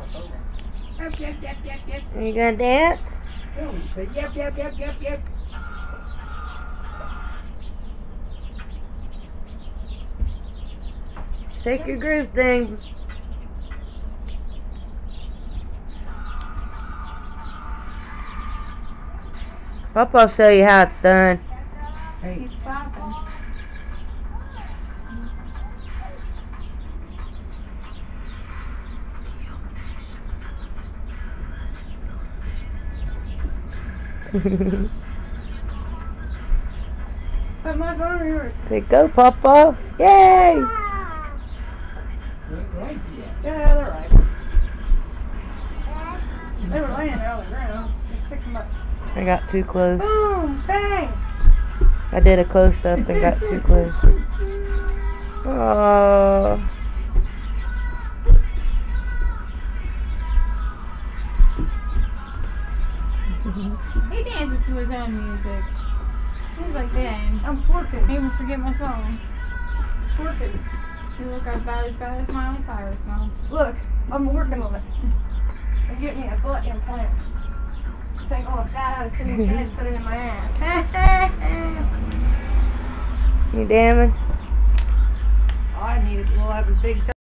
Yep, yep, yep, yep, yep. Are you gonna dance? Yep, yep, yep, yep, yep. Shake your groove thing. Papa'll show you how it's done. Hey. He's clapping. Put my phone in yours. There you go, Papa. Yay! Yeah, they're right. They were laying there on the ground. Just pick them up. I got too close. Boom! Bang! I did a close up and got too close. Oh. He dances to his own music. He's like, dang, I'm twerking. I even forget my song. Twerking. You look about as bad as Miley Cyrus, Mom. Look, I'm working on it. I'm getting me a butt implant. Take all the fat out of Timmy's head and put it in my ass. You damning? I need it. We'll have a big